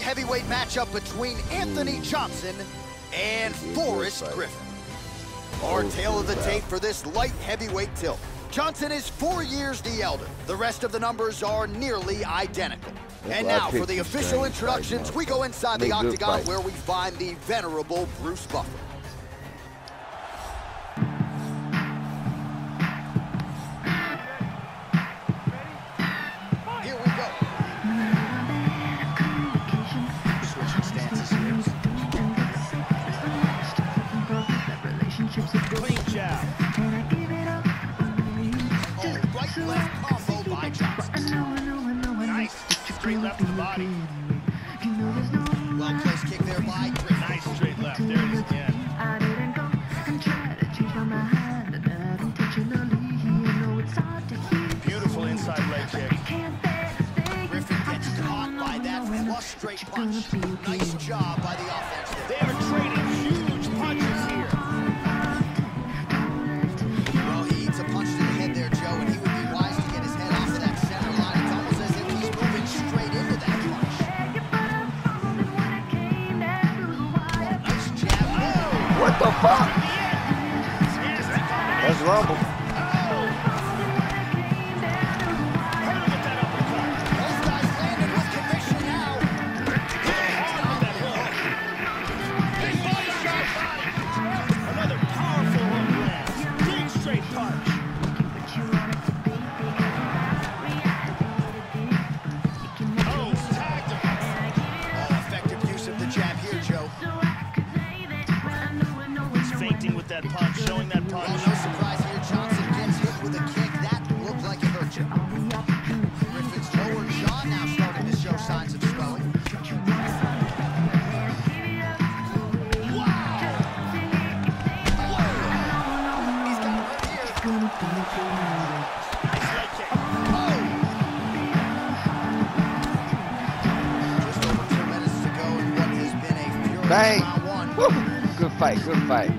heavyweight matchup between Anthony Johnson and Forrest Griffin. Our tale of the tape for this light heavyweight tilt. Johnson is 4 years the elder. The rest of the numbers are nearly identical. And now for the official introductions, we go inside the octagon where we find the venerable Bruce Buffer. Here we go. Switching stances here. Clean jab. Oh, right-left combo by Johnson. Nice. Straight left to the body. Well-placed kick there by Griffin. Nice straight left. There it is again. Beautiful inside leg kick. Griffin gets caught by that flush straight punch. Nice job by the offense there. They are trading huge punches here. Well, he eats a punch to the head there, Joe, and he would be wise to get his head off of that center line. It's almost as if he's moving straight into that punch. Nice jab. Oh. What the fuck? That's Rumble. Showing that punch. Well, no surprise here. Johnson gets hit with a kick. That looked like it hurt you. Griffin's lower jaw now starting to show signs of swelling. Wow! He's got it right here. Nice leg kick. Oh! Just over 2 minutes to go in what has been a furious round one. Woo. Good fight, good fight.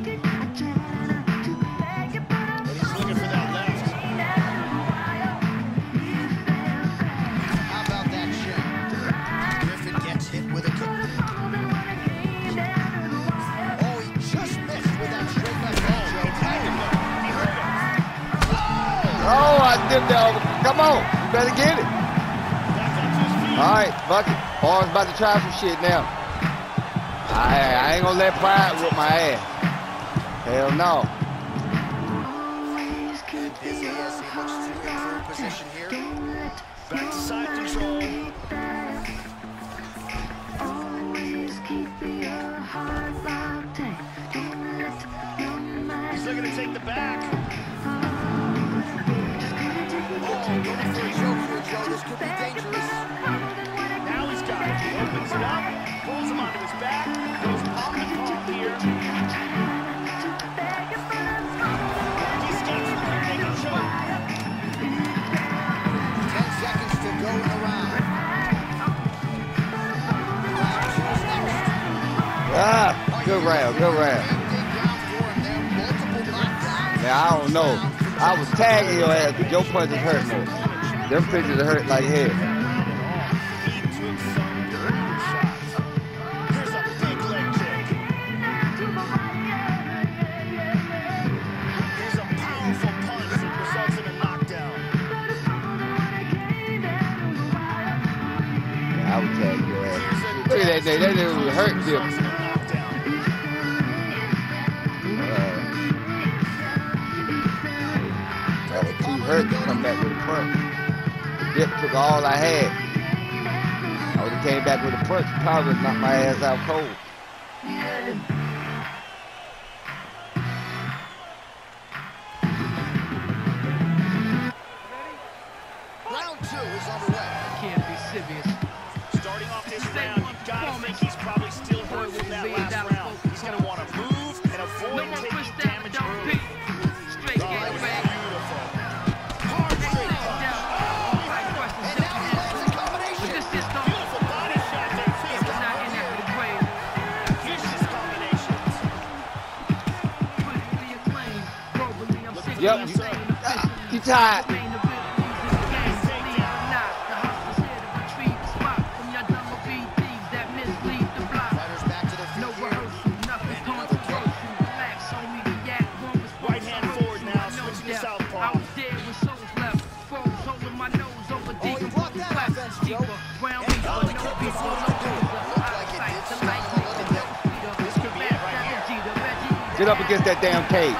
Come on, you better get it. All right, Bucket. Barnes about to try some shit now. I ain't gonna let pride whip my ass. Hell no. Busy as he looks to improve position here. Back to side control. He's looking to take the back. This could be dangerous. Now he's got it. He opens it up, pulls him onto his back, goes palm to palm here. He's got to make a choke. 10 seconds to go in the round. Good round, good round. Yeah, I don't know. I was tagging your ass, but your punches hurt more. Them pictures hurt like hell. He took some direct shots. Here's a big leg kick. Here's a powerful punch that results in a knockdown. Yeah, I would tag your ass. Look at that nigga. That nigga was hurt him. I was too hurt to come back with a punch. Dip took all I had. I would have came back with a punch, probably would knock my ass out cold. Round 2 is underway. Can't be serious. Starting off this round, you gotta think he's probably still hurt from that last round. He's gonna want to move and avoid taking damage early. Straight game, man. Yep, you tired. Get up against that damn cage.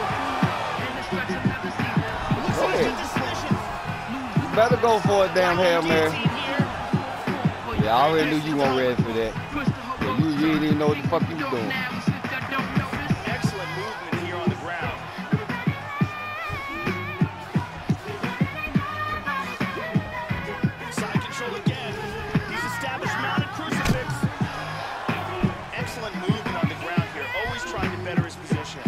Go ahead. You better go for a damn Hail Mary. Yeah, I already knew you weren't ready for that. Yeah, you really didn't know what the fuck you was doing. Excellent movement here on the ground. Side control again. He's established mounted crucifix. Excellent movement on the ground here. Always trying to better his position.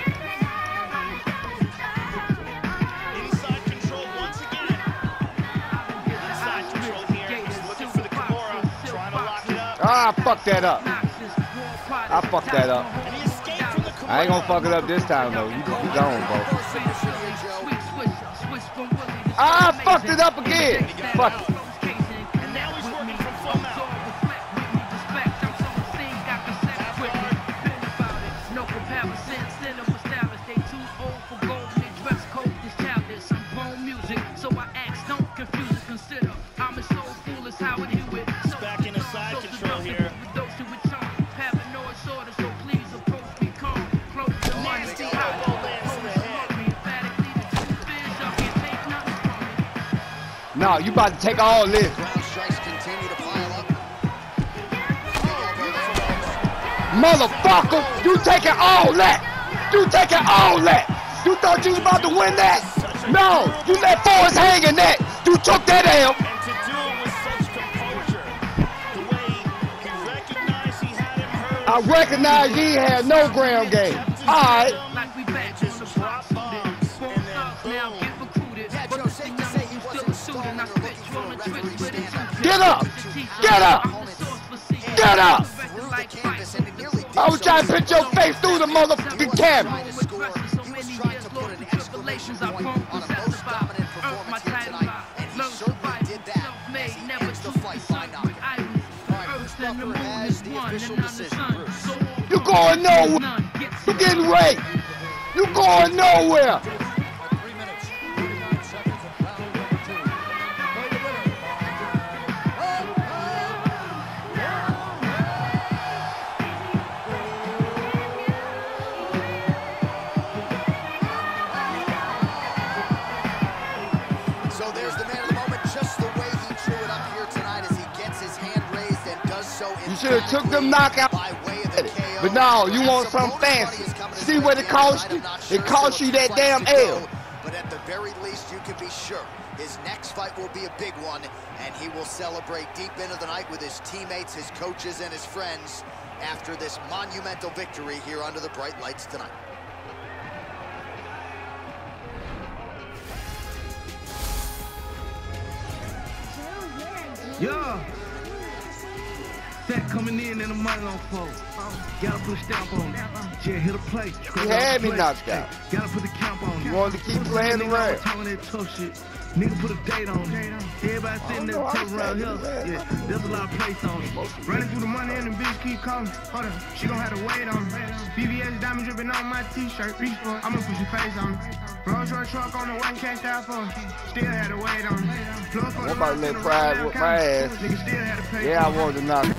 Inside control once again. Inside control here. He's looking for the Kimura. Trying to lock it up. Ah, fuck that up. I fucked that up. And he escaped from the Kimura. I ain't gonna fuck it up this time though. You gone, bro. Ah, I fucked it up again. Fuck it. And now he's working from full mount. Back in a side control here. No, you about to take all this. Ground strikes continue to pile up. Motherfucker, you taking all that. You taking all that. You thought you was about to win that? No, you let Forrest hang in that. You took that L. And to do it with such composure. The way he recognized he had him hurt. I recognize he had no ground game. All right. Just drop bombs and then boom. Yeah, Joe, safe to say he wasn't stalling or looking for a referee stand-up. Get up. Get up. Get up. Through the canvas, and he nearly did I was so. trying to put your face through the motherfucking camera. He was trying to put an exclamation point on a most dominant performance here tonight, and he certainly did that as he ends the fight by knockout. All right, Bruce Buffer has the official decision. Bruce. You going nowhere. You getting raped. You going nowhere. 3 minutes, 39 seconds of round number 2. For the winner. So there's the man of the moment, just the way he drew it up here tonight as he gets his hand raised and does so. You should have took them knockouts. By way of the KO. But no, you want something fancy. See what it cost you? It cost you that damn L. But at the very least, you can be sure his next fight will be a big one, and he will celebrate deep into the night with his teammates, his coaches, and his friends after this monumental victory here under the bright lights tonight. Yeah. Fat coming in and the money on folks. Gotta put a stamp on it. Yeah, hit a play. You had me knocked out. Gotta put the count on it. You wanted to keep playing around. Talking that tough shit. Nigga put a date on it. Everybody sitting there tough around here. Yeah, there's a lot of place on it. Running through the money and the bitch keep calling. Hold on, she gon' have to wait on me. BBS diamond dripping on my t-shirt. Reach for it, I'ma put your face on it. Rolls Royce truck on the one cashed out for it. Still had to wait on it. I'm about to let Pride whip my ass. Nigga still had to pay. Yeah, I wanted to knock him.